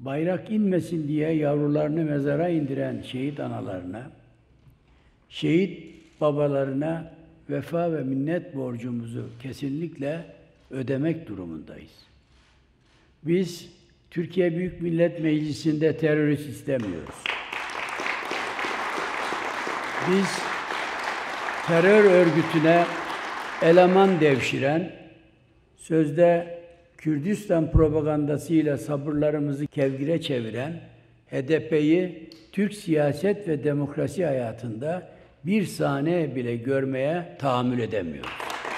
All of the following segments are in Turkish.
bayrak inmesin diye yavrularını mezara indiren şehit analarına, şehit babalarına vefa ve minnet borcumuzu kesinlikle ödemek durumundayız. Biz Türkiye Büyük Millet Meclisi'nde terörist istemiyoruz. Biz terör örgütüne eleman devşiren, sözde Kürdistan propagandasıyla sabırlarımızı kevgire çeviren HDP'yi Türk siyaset ve demokrasi hayatında bir saniye bile görmeye tahammül edemiyoruz.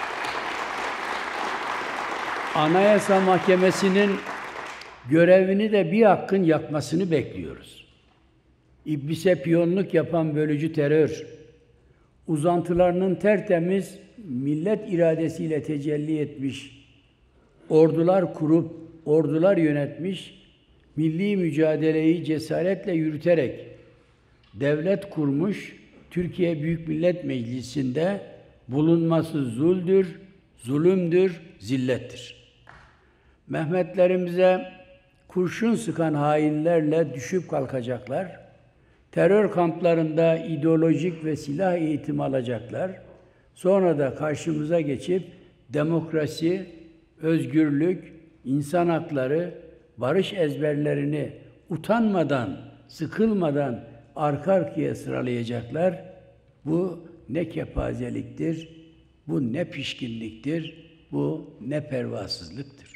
Anayasa Mahkemesi'nin görevini de bir hakkın yapmasını bekliyoruz. İblise piyonluk yapan bölücü terör, uzantılarının tertemiz millet iradesiyle tecelli etmiş, ordular kurup, ordular yönetmiş, milli mücadeleyi cesaretle yürüterek devlet kurmuş Türkiye Büyük Millet Meclisi'nde bulunması zuldür, zulümdür, zillettir. Mehmetlerimize kurşun sıkan hainlerle düşüp kalkacaklar, terör kamplarında ideolojik ve silah eğitimi alacaklar, sonra da karşımıza geçip demokrasi, özgürlük, insan hakları, barış ezberlerini utanmadan, sıkılmadan arka arkaya sıralayacaklar. Bu ne kepazeliktir, bu ne pişkinliktir, bu ne pervasızlıktır.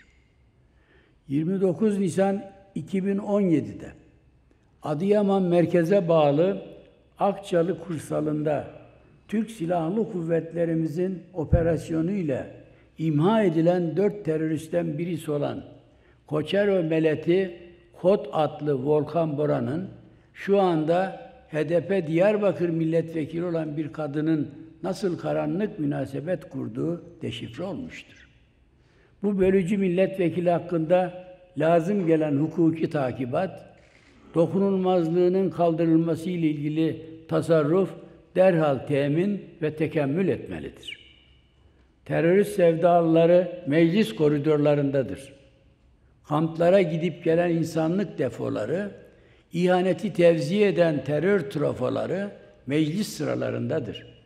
29 Nisan 2017'de Adıyaman merkeze bağlı Akçalı Kursalı'nda Türk Silahlı Kuvvetlerimizin operasyonu ile imha edilen 4 teröristten birisi olan Koçero Meleti Kod adlı Volkan Bora'nın şu anda HDP Diyarbakır milletvekili olan bir kadının nasıl karanlık münasebet kurduğu deşifre olmuştur. Bu bölücü milletvekili hakkında lazım gelen hukuki takibat, dokunulmazlığının kaldırılması ile ilgili tasarruf derhal temin ve tekemmül etmelidir. Terörist sevdalıları meclis koridorlarındadır. Kamplara gidip gelen insanlık defoları, ihaneti tevzi eden terör trafoları meclis sıralarındadır.